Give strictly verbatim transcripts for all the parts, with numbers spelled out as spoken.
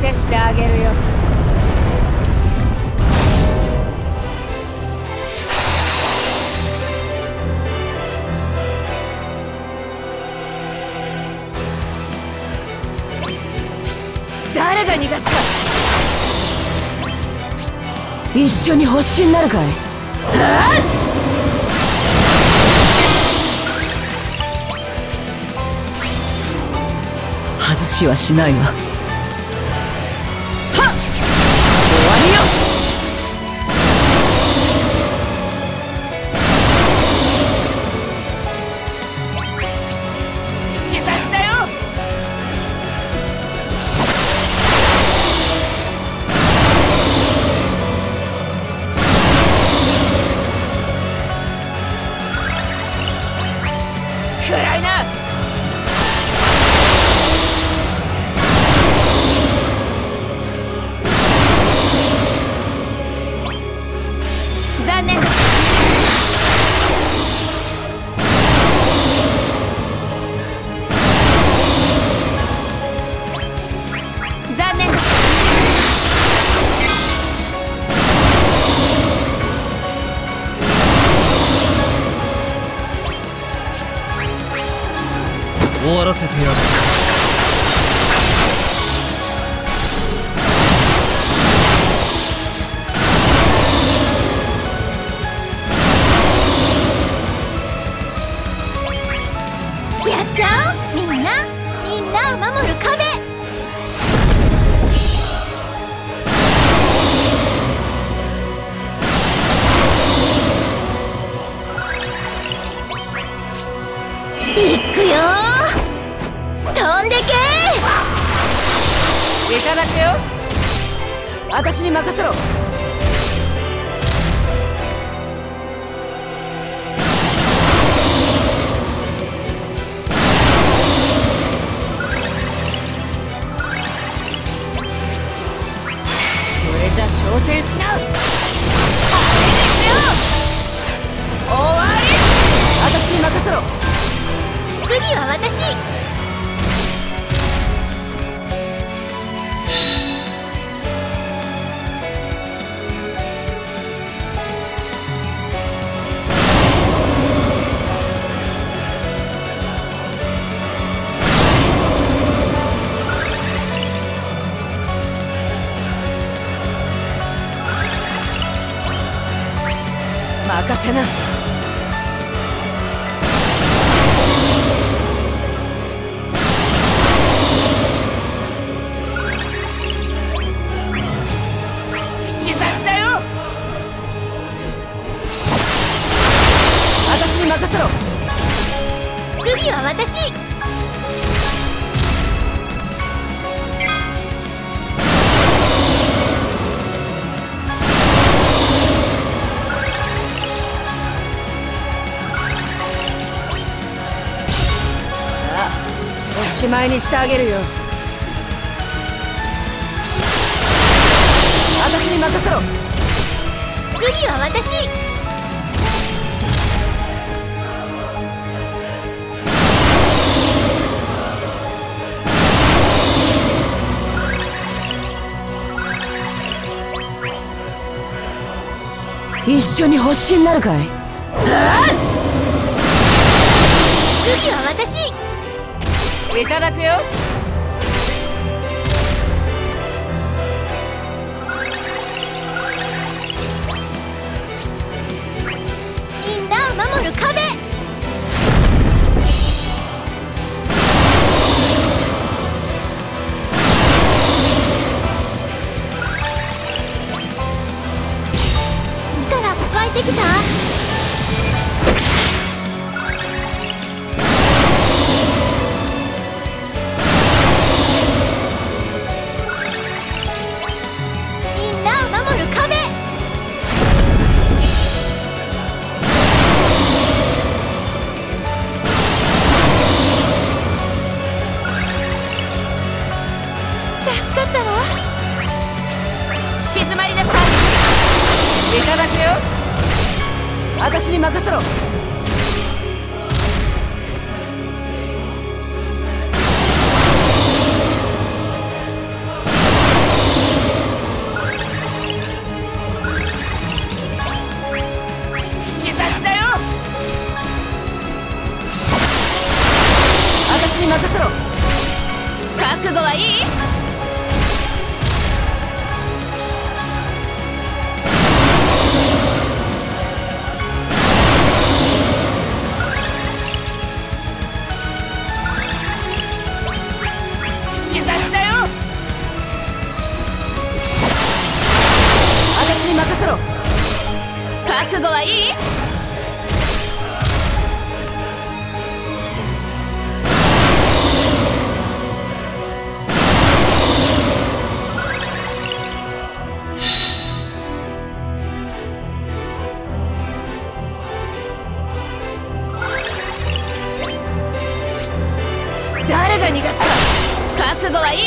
てしてあげるよ。誰が逃がすか。一緒に星になるかい。はあ、外しはしないわ。はっ、終わりよ。しざしだよ。暗いな。残念だ。残念だ。 終わらせてやる。 やっちゃおう。みんなみんなを守る壁。いくよー。飛んでけいただくよ。私に任せろ。それじゃ昇天しな。あれですよ。終わり。私に任せろ。 次は私。 任せな。しざしだよ。私に任せろ。 次は私。 おしまいにしてあげるよ。私に任せろ。 次は私。 一緒に星になるかい。はあ、 次は私。 いただくよ。 みんなを守る壁。力湧いてきた。 静まりなさい。いただくよ。私に任せろ。 任せろ。覚悟はいい？しざしだよ。私に任せろ。覚悟はいい？誰が逃がすか。覚悟はいい？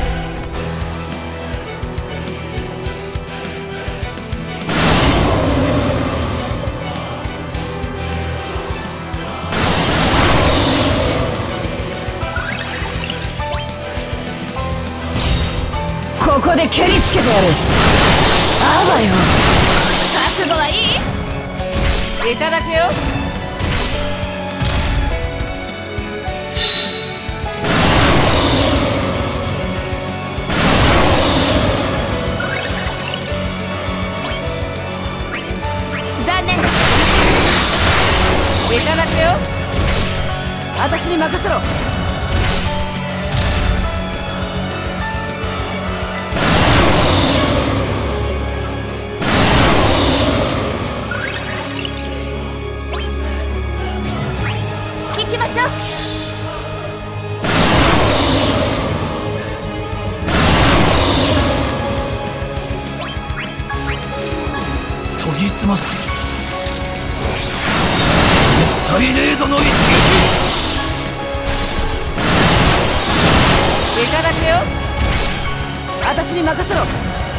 ここで蹴りつけてやる。あわよ。覚悟はいい？いただくよ。残念だ。いただくよ。私に任せろ。行きましょう。 研ぎ澄ます。絶対レードの一撃。 いただくよ。私に任せろ。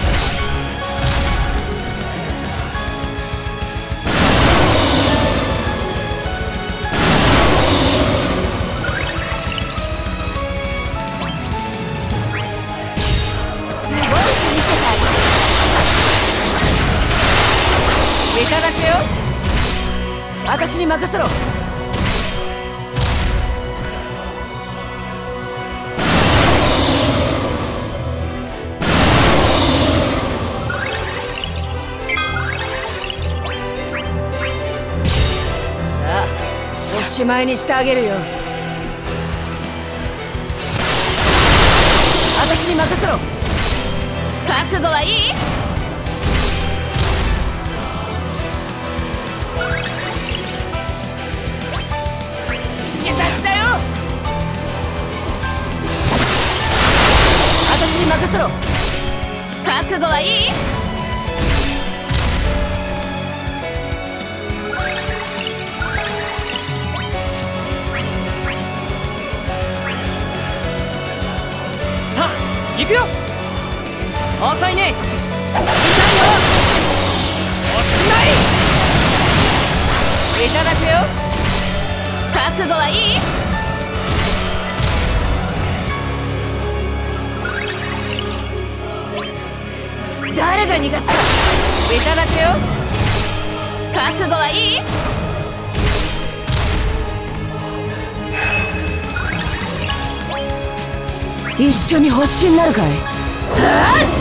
すごい見せたい。いただくよ。私に任せろ。さあ、おしまいにしてあげるよ。私に任せろ。覚悟はいい？しざしだよ。私に任せろ。覚悟はいい？さあ行くよ。遅いね。痛いよ。おしまい。いただくよ。覚悟はいい？誰が逃がすか。いただくよ。覚悟はいい？一緒に星になるかい。はあ！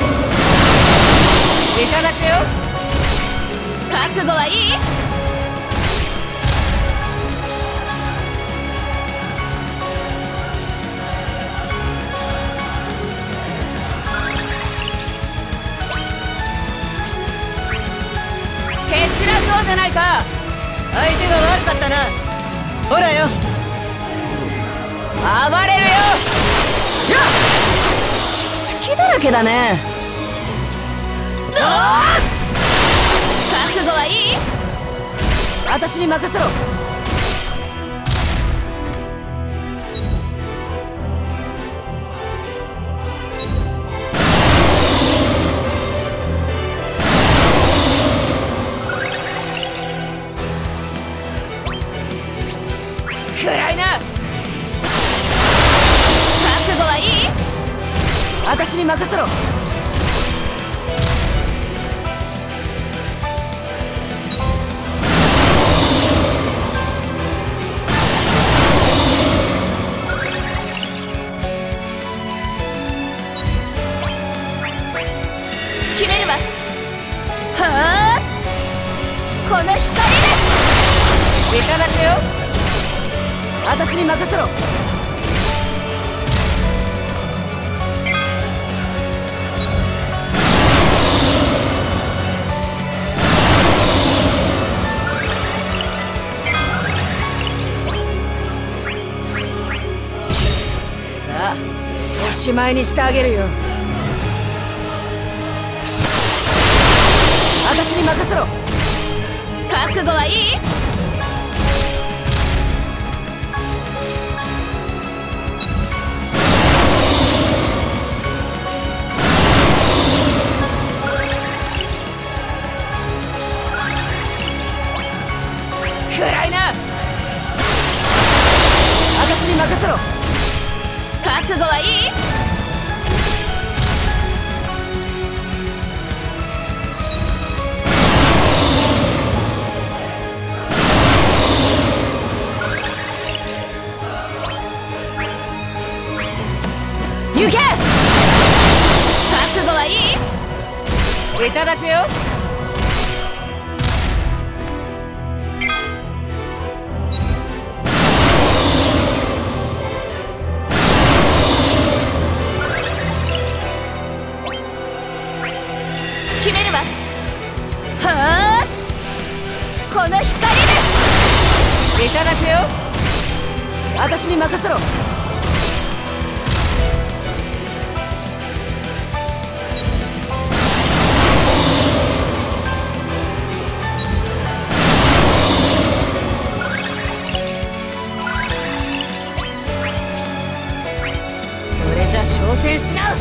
いただくよ。覚悟はいい？蹴散らそうじゃないか。相手が悪かったな。ほらよ。暴れるよ。やっ！好きだらけだね。ああ！覚悟はいい？私に任せろ。暗いな。覚悟はいい？私に任せろ。 私に任せろ。さあおしまいにしてあげるよ。私に任せろ。覚悟はいい？暗いな。私に任せろ。覚悟はいい？行け。覚悟はいい？いただくよ。決めるわ。はあ、この光で。いただくよ。私に任せろ。それじゃ昇天しな。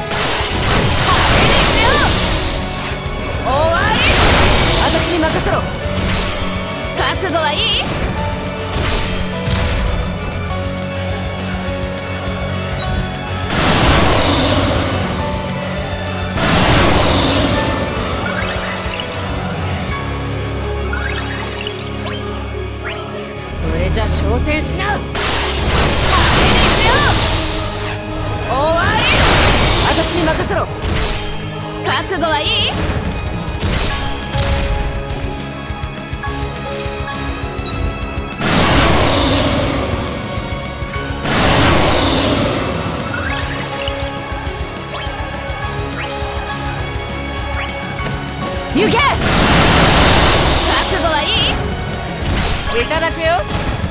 終わり。私に任せろ。覚悟はいい？それじゃ昇天しな。終わり。私に任せろ。覚悟はいい？行け。覚悟はいい？いただくよ。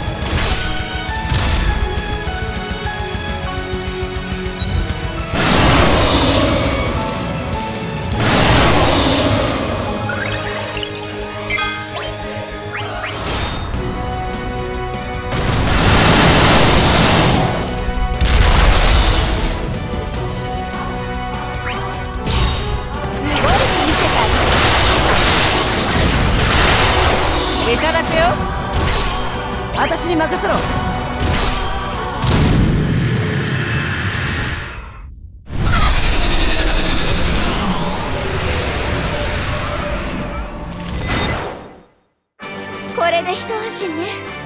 いただくよ。私に任せろ。 これで一安心ね。